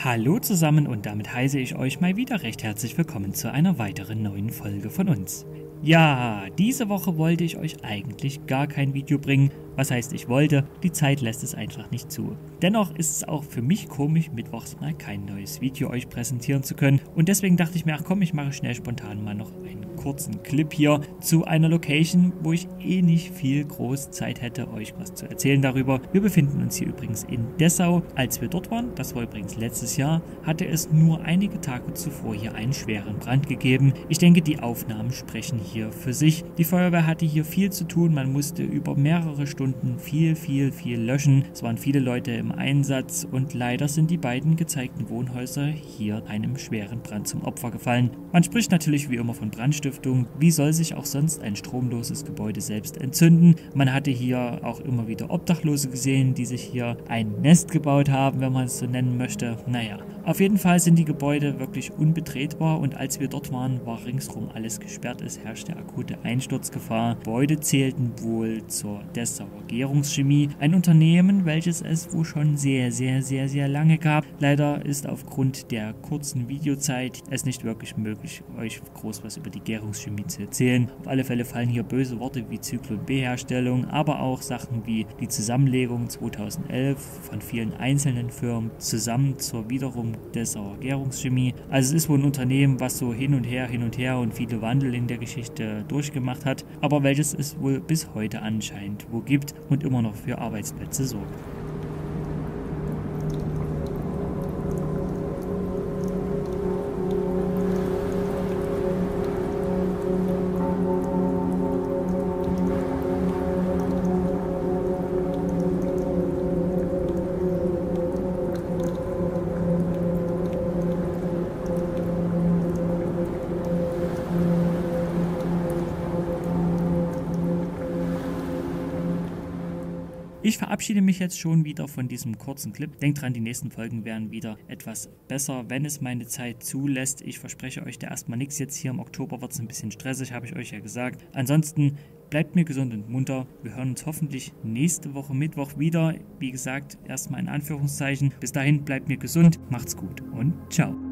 Hallo zusammen und damit heiße ich euch mal wieder recht herzlich willkommen zu einer weiteren neuen Folge von uns. Ja, diese Woche wollte ich euch eigentlich gar kein Video bringen. Was heißt ich wollte? Die Zeit lässt es einfach nicht zu. Dennoch ist es auch für mich komisch, mittwochs mal kein neues Video euch präsentieren zu können. Und deswegen dachte ich mir, ach komm, ich mache schnell spontan mal noch einen kurzen Clip hier zu einer Location, wo ich eh nicht viel groß Zeit hätte, euch was zu erzählen darüber. Wir befinden uns hier übrigens in Dessau. Als wir dort waren, das war übrigens letztes Jahr, hatte es nur einige Tage zuvor hier einen schweren Brand gegeben. Ich denke, die Aufnahmen sprechen hier für sich. Die Feuerwehr hatte hier viel zu tun, man musste über mehrere Stunden viel löschen. Es waren viele Leute im Einsatz und leider sind die beiden gezeigten Wohnhäuser hier einem schweren Brand zum Opfer gefallen. Man spricht natürlich wie immer von Brandstiftung. Wie soll sich auch sonst ein stromloses Gebäude selbst entzünden? Man hatte hier auch immer wieder Obdachlose gesehen, die sich hier ein Nest gebaut haben, wenn man es so nennen möchte. Naja, auf jeden Fall sind die Gebäude wirklich unbetretbar und als wir dort waren, war ringsrum alles gesperrt. Es herrschte akute Einsturzgefahr. Gebäude zählten wohl zur Dessauer Gärungschemie, ein Unternehmen, welches es wohl schon sehr lange gab. Leider ist aufgrund der kurzen Videozeit es nicht wirklich möglich, euch groß was über die Gärungschemie zu erzählen. Auf alle Fälle fallen hier böse Worte wie Zyklon B-Herstellung, aber auch Sachen wie die Zusammenlegung 2011 von vielen einzelnen Firmen zusammen zur wiederum Dessauer Gärungschemie. Also es ist wohl ein Unternehmen, was so hin und her und viele Wandel in der Geschichte durchgemacht hat, aber welches es wohl bis heute anscheinend wo gibt und immer noch für Arbeitsplätze sorgt. Ich verabschiede mich jetzt schon wieder von diesem kurzen Clip. Denkt dran, die nächsten Folgen werden wieder etwas besser, wenn es meine Zeit zulässt. Ich verspreche euch da erstmal nichts. Jetzt hier im Oktober wird es ein bisschen stressig, habe ich euch ja gesagt. Ansonsten bleibt mir gesund und munter. Wir hören uns hoffentlich nächste Woche Mittwoch wieder. Wie gesagt, erstmal in Anführungszeichen. Bis dahin bleibt mir gesund, macht's gut und ciao.